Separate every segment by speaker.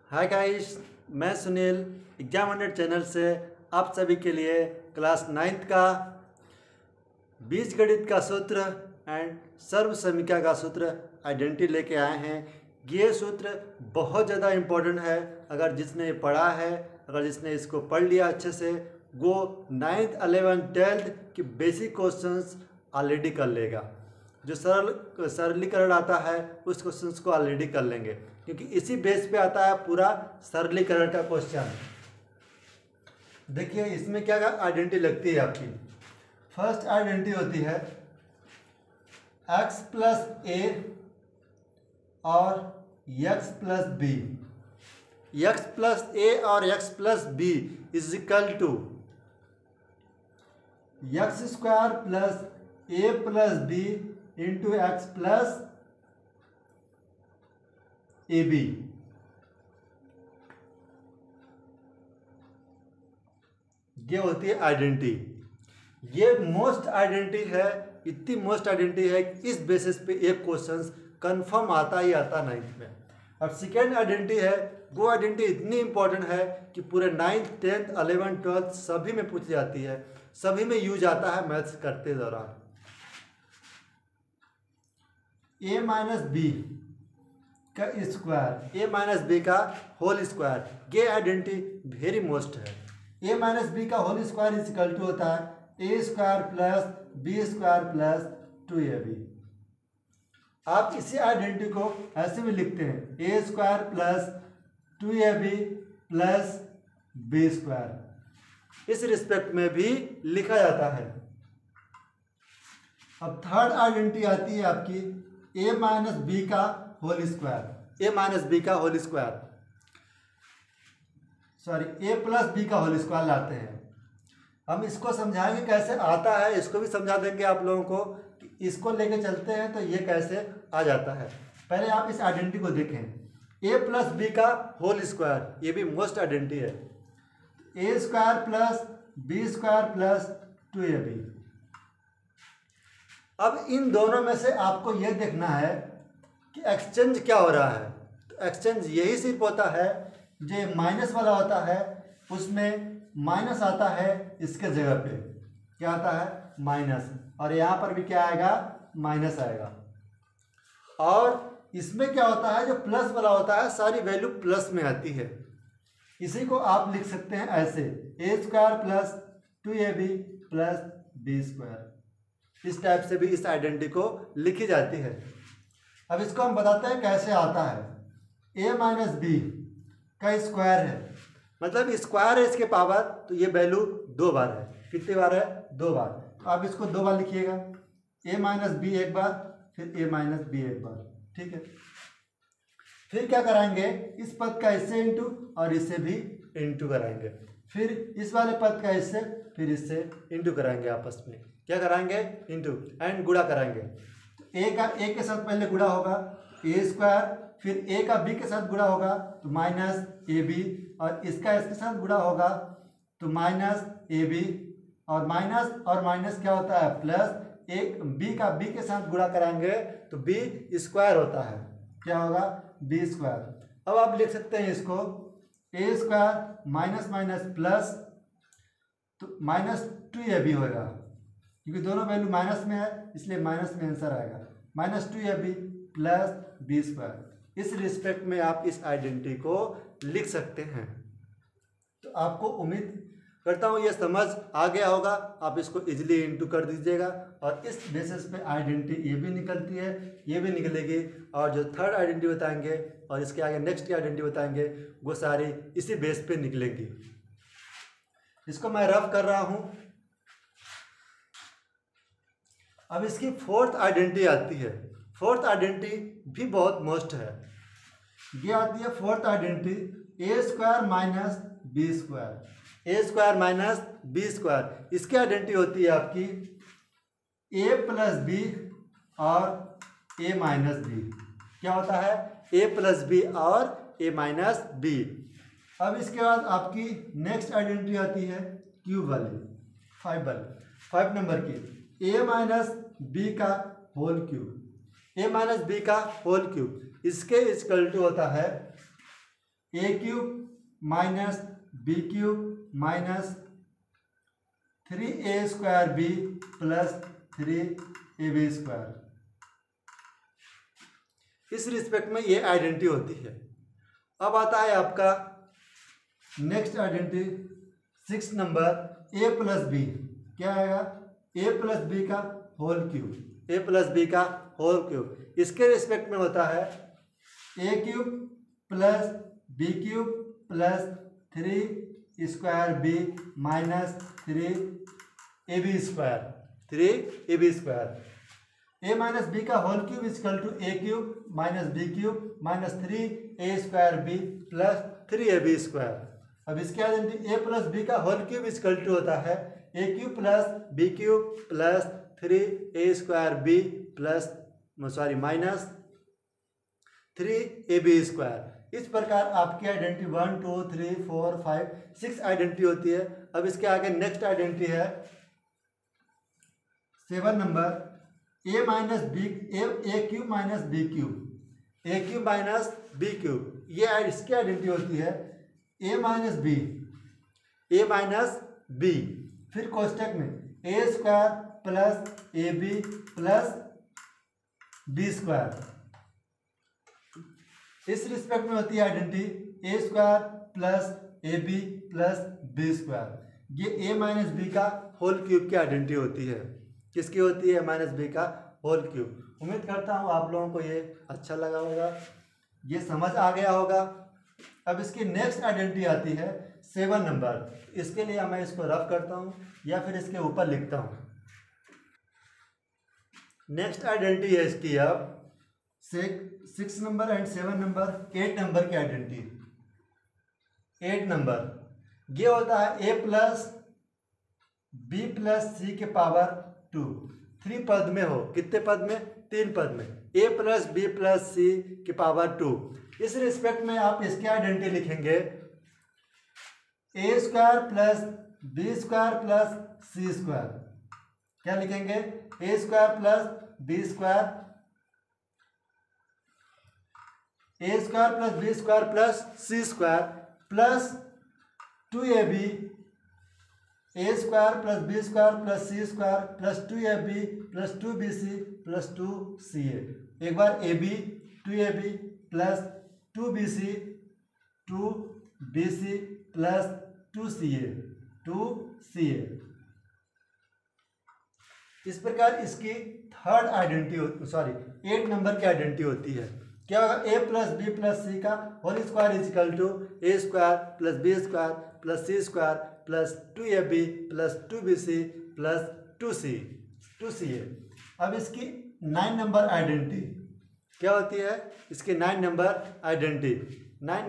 Speaker 1: Hi guys, मैं Sunil exam 100 channel से आप सभी के लिए क्लास 9th का बीजगणित का सूत्र एंड सर्वसमीक्षा का सूत्र आइडेंटिटी लेके आए हैं। ये सूत्र बहुत ज़्यादा इम्पोर्टेंट है। अगर जिसने पढ़ा है, अगर जिसने इसको पढ़ लिया अच्छे से, वो 9th 11th 12th की बेसिक क्वेश्चंस ऑलरेडी कर लेगा। जो सरलीकरण आता है उस क्वेश्चंस को ऑलरेडी कर लेंगे, क्योंकि इसी बेस पे आता है पूरा सरलीकरण का क्वेश्चन। देखिए इसमें क्या आइडेंटिटी लगती है आपकी। फर्स्ट आइडेंटिटी होती है x प्लस ए और x plus b. x plus a और x plus b is equal to x square plus a plus b into x plus a b. ये होती है आइडेंटिटी। ये मोस्ट आइडेंटिटी है, इतनी मोस्ट आइडेंटिटी है कि इस बेसिस पे एक क्वेश्चन कंफर्म आता ही आता 9th में। और सेकेंड आइडेंटिटी है, वो आइडेंटिटी इतनी इंपॉर्टेंट है कि पूरे 9th 10th 11th 12th सभी में पूछी जाती है, सभी में यूज आता है मैथ्स करते दौरान। ए माइनस बी का स्क्वायर, ए माइनस बी का होल स्क्वायर, ये आइडेंटिटी वेरी मोस्ट है। ए माइनस बी का whole square is equal to होता है a square plus b square plus 2ab। आप इसी आइडेंटिटी को ऐसे भी लिखते हैं a square plus 2ab plus b square, इस रिस्पेक्ट में भी लिखा जाता है। अब थर्ड आइडेंटिटी आती है आपकी ए माइनस बी का whole square, a minus b का whole square, sorry a plus b का होल स्क्वायर लाते हैं। हम इसको समझाएंगे कैसे आता है, इसको भी समझा देंगे आप लोगों को कि इसको लेके चलते हैं तो ये कैसे आ जाता है। पहले आप इस आइडेंटिटी को देखें, ए प्लस बी का होल स्क्वायर, ये भी मोस्ट आइडेंटिटी है। A square plus b square plus 2ab। अब इन दोनों में से आपको यह देखना है कि एक्सचेंज क्या हो रहा है। तो एक्सचेंज यही सिर्फ होता है, जो माइनस वाला होता है उसमें माइनस आता है, इसके जगह पे क्या आता है माइनस, और यहाँ पर भी क्या आएगा माइनस आएगा। और इसमें क्या होता है, जो प्लस वाला होता है सारी वैल्यू प्लस में आती है। इसी को आप लिख सकते हैं ऐसे a square plus 2ab plus b square. इस टाइप से भी इस आइडेंटिटी को लिखी जाती है। अब इसको हम बताते हैं कैसे आता है। ए माइनस बी का स्क्वायर है, मतलब स्क्वायर है इसके पावर, तो ये वैल्यू 2 बार है। कितनी बार है? 2 बार। तो आप इसको 2 बार लिखिएगा, ए माइनस बी एक बार, फिर ए माइनस बी एक बार, ठीक है। फिर क्या कराएंगे, इस पद का इससे इंटू और इससे भी इंटू कराएंगे, फिर इस वाले पद का इससे, फिर इससे इंटू कराएंगे, आपस में क्या कराएंगे इंटू, एंड गुणा कराएंगे। तो ए का ए के साथ पहले गुणा होगा ए स्क्वायर, फिर ए का बी के साथ गुणा होगा तो माइनस ए बी, और इसका इसके साथ गुणा होगा तो माइनस ए बी, और माइनस क्या होता है प्लस। एक बी का बी के साथ गुणा कराएंगे तो बी स्क्वायर होता है, क्या होगा बी स्क्वायर। अब आप लिख सकते हैं इसको a square minus minus plus, तो माइनस 2ab होगा, क्योंकि दोनों वैल्यू माइनस में है इसलिए माइनस में आंसर आएगा, minus 2ab plus b square. इस रिस्पेक्ट में आप इस आइडेंटिटी को लिख सकते हैं। तो आपको उम्मीद करता हूँ ये समझ आ गया होगा। आप इसको इजीली इंटू कर दीजिएगा, और इस बेसिस पे आइडेंटिटी ये भी निकलती है, ये भी निकलेगी, और जो थर्ड आइडेंटिटी बताएंगे और इसके आगे नेक्स्ट आइडेंटिटी बताएंगे वो सारी इसी बेस पे निकलेंगी। इसको मैं रफ कर रहा हूँ। अब इसकी फोर्थ आइडेंटिटी आती है। फोर्थ आइडेंटिटी भी बहुत मोस्ट है। ये आती है fourth identity a square minus b square, a square minus b square. इसकी आइडेंटिटी होती है आपकी ए प्लस बी और ए माइनस बी। क्या होता है ए प्लस बी और ए माइनस बी। अब इसके बाद आपकी नेक्स्ट आइडेंटिटी आती है क्यूब वाली, 5 नंबर की, ए माइनस बी का whole cube, a minus b का होल क्यूब। इसके इक्वल टू होता है a cube minus b cube minus 3a² b plus 3ab²। इस रिस्पेक्ट में ये आइडेंटिटी होती है। अब आता है आपका next identity 6 number a plus b. क्या आएगा? ए प्लस बी का whole cube, a plus b का होल क्यूब। इसके रिस्पेक्ट में होता है a cube plus b cube plus 3² b minus 3ab², 3ab²। A minus b का whole cube is equal to a cube minus b cube minus 3a² b plus 3ab²। अब इसके identity a plus b का whole cube is equal to होता है a cube plus b cube plus 3a² b plus minus 3ab²। इस प्रकार आपकी identity 1 2 3 4 5 6 identity होती है। अब इसके आगे नेक्स्ट आइडेंटिटी है 7 number a minus b, a cube minus b cube, a cube minus b cube. ये इसकी आइडेंटिटी होती है a minus b, a minus b, फिर कोष्टक में a² plus ab plus b²। इस रिस्पेक्ट में होती है identity a² plus ab plus b²। ये a माइनस बी का होल क्यूब की आइडेंटिटी होती है। किसकी होती है? माइनस बी का होल क्यूब। उम्मीद करता हूँ आप लोगों को ये अच्छा लगा होगा, ये समझ आ गया होगा। अब इसकी नेक्स्ट आइडेंटिटी आती है 7 नंबर। इसके लिए मैं इसको रफ करता हूँ या फिर इसके ऊपर लिखता हूँ। नेक्स्ट आइडेंटिटी है इसकी अब 6 नंबर एंड 7 नंबर, 8 नंबर की आइडेंटिटी। 8 नंबर ये होता है a plus B plus c के पावर 2। 3 पद में हो, कितने पद में? 3 पद में। a plus B plus c की पावर 2। इस रिस्पेक्ट में आप इसकी आइडेंटिटी लिखेंगे a² plus b² plus c²। क्या लिखेंगे? a² plus b² plus b² plus c² plus 2ab, a² plus b² plus c² plus 2ab plus 2bc plus 2ca। एक बार ab 2ab plus 2bc 2bc plus 2ca। इस प्रकार इसकी third identity 8 number की identity होती है। क्या होगा? a plus B plus C का whole square equal to a² plus b² plus c² plus 2ab plus 2bc plus 2ca। अब इसकी 9 नंबर आइडेंटिटी क्या होती है? इसकी 9 नंबर आइडेंटिटी, 9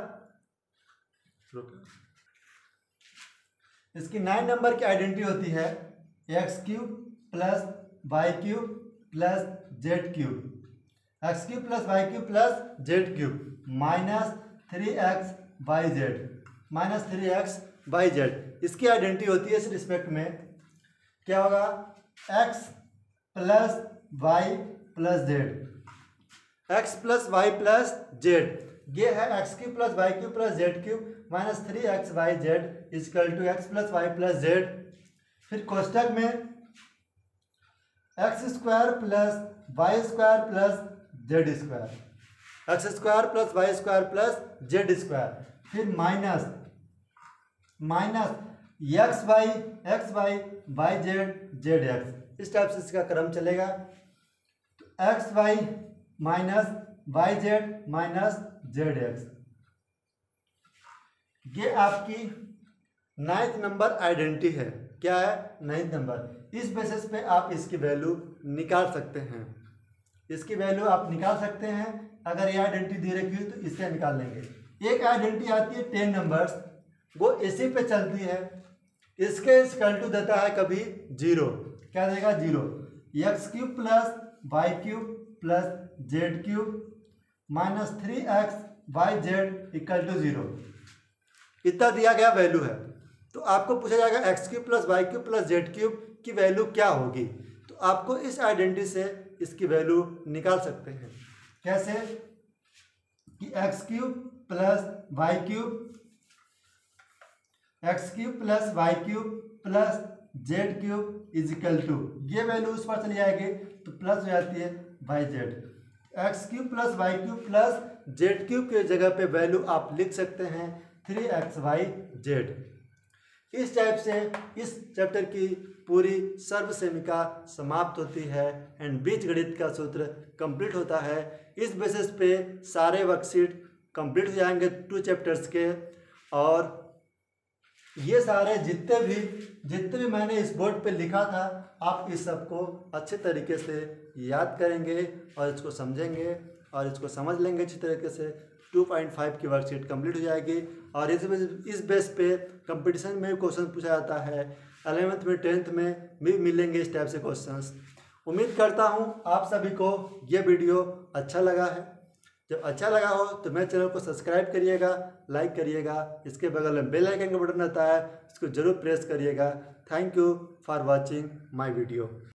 Speaker 1: नंबर की आइडेंटिटी होती है x³ plus y³ plus z³ x³ plus y³ plus z³ minus 3xyz, minus 3xyz। इसकी आइडेंटिटी होती है इस रिस्पेक्ट में। क्या होगा? x plus y plus z, x plus y plus z। ये है x³ plus y³ plus z³ minus 3xyz equal to x plus y plus z। फिर कोष्टक में x² plus y² plus z², x² plus y² plus z²। फिर minus xy yz zx। इस type से इसका क्रम चलेगा। तो xy minus yz minus zx। ये आपकी 9th नंबर आइडेंटिटी है। क्या है? 9th number. इस बेसिस पे आप इसकी वैल्यू निकाल सकते हैं। इसकी वैल्यू आप निकाल सकते हैं। अगर ये आइडेंटिटी दे रखी हो तो इससे निकाल लेंगे। एक आइडेंटिटी आती है 10 नंबर्स, वो इसी पे चलती है। इसके इक्वल टू देता है कभी 0। क्या देगा? 0। x³ plus y³ plus z³ minus 3xyz equal to 0। इतना दिया गया वैल्यू है। तो आपको पूछा जाएगा x³ plus y³ plus z³ की वैल्यू क्या होगी। तो आपको इस आइडेंटिटी से इसकी वैल्यू निकाल सकते हैं। कैसे? कि x³ plus Y cube, X cube plus Y cube plus Z cube equal to, ये वैल्यू उस पर चली जाएगी तो प्लस हो जाती है Y Z. X cube plus Y cube plus Z cube के जगह पे वैल्यू आप लिख सकते हैं 3xyz। इस टाइप से इस चैप्टर की पूरी सर्वसेमिका समाप्त होती है एंड बीजगणित का सूत्र कंप्लीट होता है। इस बेसिस पे सारे वर्कशीट कंप्लीट हो जाएंगे 2 चैप्टर्स के, और ये सारे जितने भी मैंने इस बोर्ड पे लिखा था आप इस सबको अच्छे तरीके से याद करेंगे और इसको समझेंगे और इसको समझ लेंगे अच्छी तरीके से। 2.5 की वर्कशीट कंप्लीट हो जाएगी और इस बेस पे कंपटीशन में क्वेश्चन पूछा जाता है। 11th में 10th में भी मिलेंगे इस टाइप से क्वेश्चंस। उम्मीद करता हूँ आप सभी को ये वीडियो अच्छा लगा है। जब अच्छा लगा हो तो मेरे चैनल को सब्सक्राइब करिएगा, लाइक करिएगा, इसके बगल में बेल आइकन का बटन आता है इसको जरूर प्रेस करिएगा। Thank you for watching my video.